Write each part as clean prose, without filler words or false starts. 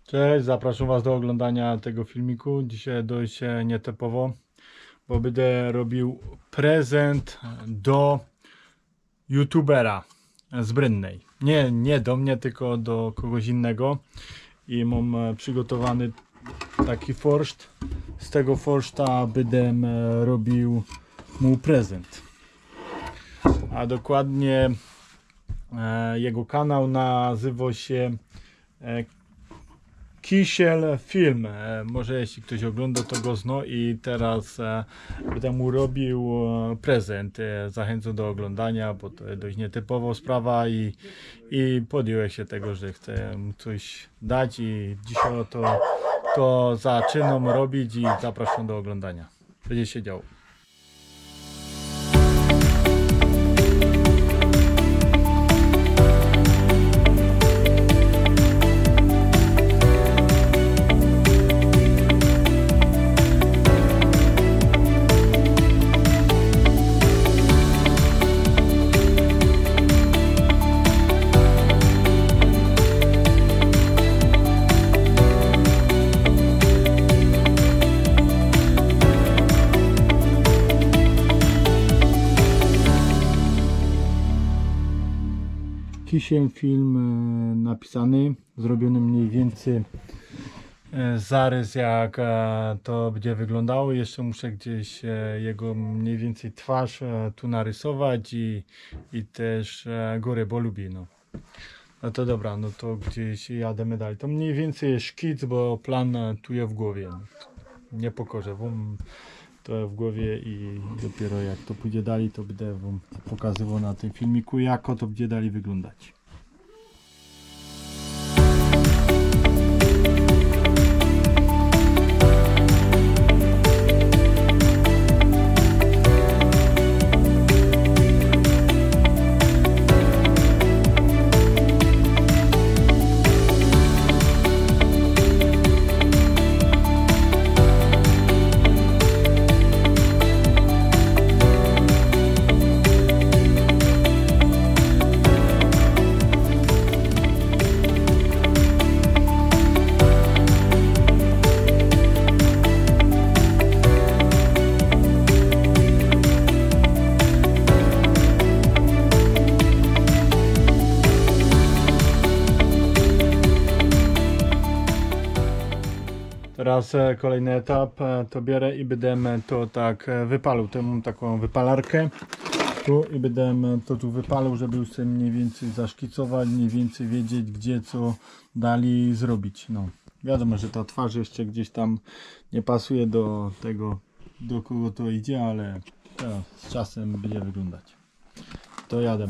Cześć, zapraszam Was do oglądania tego filmiku. Dzisiaj dość nietypowo, bo będę robił prezent do youtubera z Brynnej. Nie do mnie, tylko do kogoś innego. I mam przygotowany taki forszt. Z tego forszta będę robił mu prezent. A dokładnie jego kanał nazywa się Kisiel Film. Może jeśli ktoś ogląda, to go zna. I teraz będę mu robił prezent. Zachęcam do oglądania, bo to jest dość nietypowa sprawa i podjąłem się tego, że chcę mu coś dać i dzisiaj to zaczynam robić i zapraszam do oglądania. Będzie się działo. Kisiem film napisany, zrobiony mniej więcej zarys, jak to będzie wyglądało. Jeszcze muszę gdzieś jego mniej więcej twarz tu narysować i też górę, bo lubi. No to dobra, no to gdzieś jademy dalej. To mniej więcej jest szkic, bo plan tu jest w głowie. Nie pokażę wam to w głowie i dopiero jak to pójdzie dalej, to będę wam pokazywał na tym filmiku, jak to będzie dalej wyglądać. Teraz kolejny etap, to biorę i będę to tak wypalił. To mam taką wypalarkę tu i będę to tu wypalił, żeby już sobie mniej więcej zaszkicować, mniej więcej wiedzieć, gdzie co dalej zrobić. No, wiadomo, że ta twarz jeszcze gdzieś tam nie pasuje do tego, do kogo to idzie, ale to z czasem będzie wyglądać. To jadę.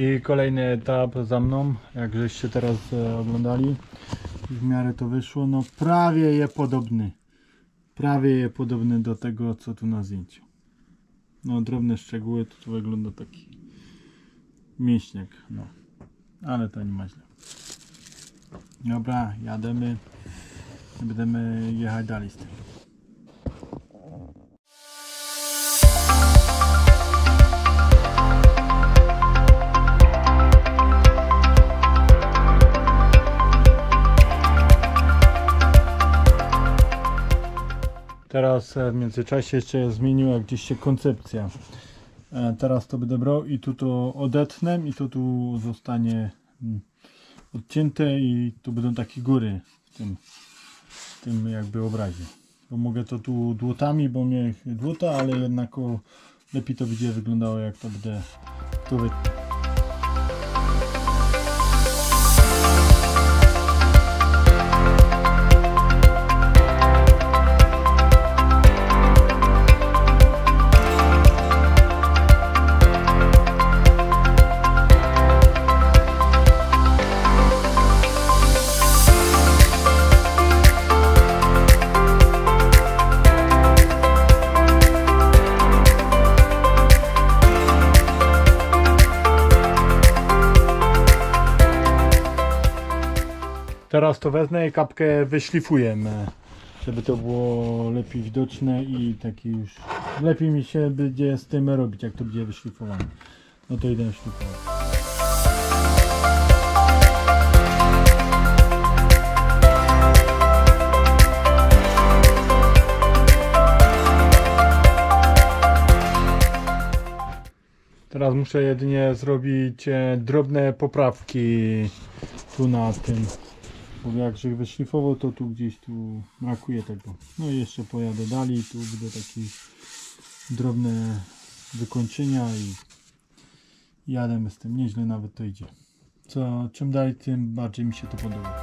I kolejny etap za mną, jak żeście teraz oglądali. I w miarę to wyszło, no prawie je podobny do tego, co tu na zdjęciu. No drobne szczegóły, to wygląda taki mięśniak, no. Ale to nie ma źle. Dobra, jademy. Będziemy jechać dalej z tym. Teraz w międzyczasie jeszcze zmieniła gdzieś się koncepcja. Teraz to będę brał i tu to odetnę i to tu zostanie odcięte i tu będą takie góry w tym jakby obrazie. Bo mogę to tu dłutami, bo mnie dłuta, ale jednak lepiej to będzie wyglądało, jak to będę tu wytnę. Teraz to wezmę i kapkę wyszlifuję, żeby to było lepiej widoczne i taki już lepiej mi się będzie z tym robić, jak to będzie wyszlifowane. No to idę szlifować. Teraz muszę jedynie zrobić drobne poprawki tu na tym. Bo jak się wyszlifował, to tu gdzieś tu brakuje tego. No i jeszcze pojadę dalej, tu będą takie drobne wykończenia i jademy z tym. Nieźle nawet to idzie. Czym dalej, tym bardziej mi się to podoba.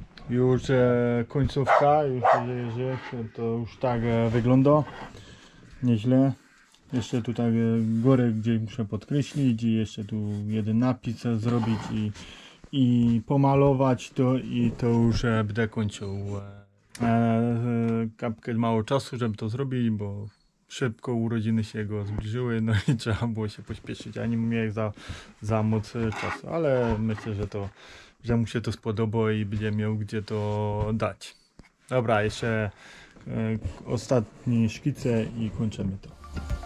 Już końcówka, już to już tak wygląda. nieźle. Jeszcze tutaj górę gdzieś muszę podkreślić i jeszcze tu jeden napis zrobić i pomalować to i to już będę kończył. Kapkę mało czasu, żeby to zrobić, bo szybko urodziny się jego zbliżyły, no i trzeba było się pośpieszyć, a nie miałem za moc czasu, ale myślę, że mu się to spodoba i będzie miał gdzie to dać. Dobra, jeszcze ostatnie szkice i kończymy to.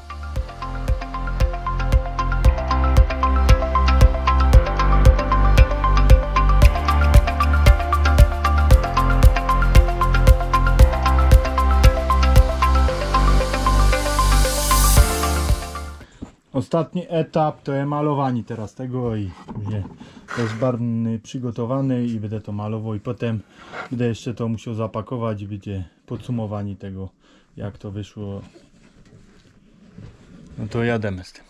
Ostatni etap to jest malowanie teraz tego i to jest barwny przygotowany i będę to malował i potem będę jeszcze to musiał zapakować i będzie podsumowanie tego, jak to wyszło. No to jademy z tym.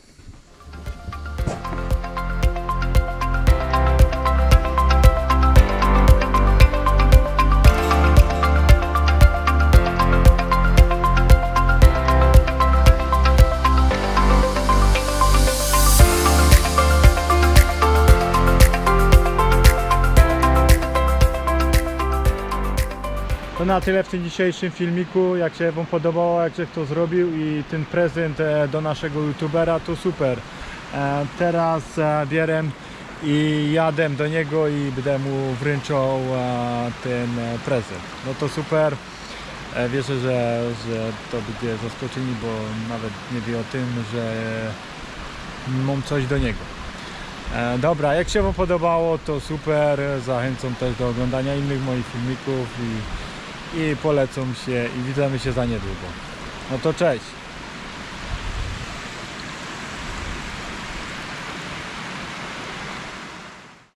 To na tyle w tym dzisiejszym filmiku. Jak się wam podobało, jak się kto zrobił i ten prezent do naszego youtubera, to super. Teraz bierem i jadę do niego i będę mu wręczał ten prezent. No to super. Wierzę, że to będzie zaskoczenie, bo nawet nie wie o tym, że mam coś do niego. Dobra, jak się wam podobało, to super. Zachęcam też do oglądania innych moich filmików i polecą się i widzimy się za niedługo. No to cześć!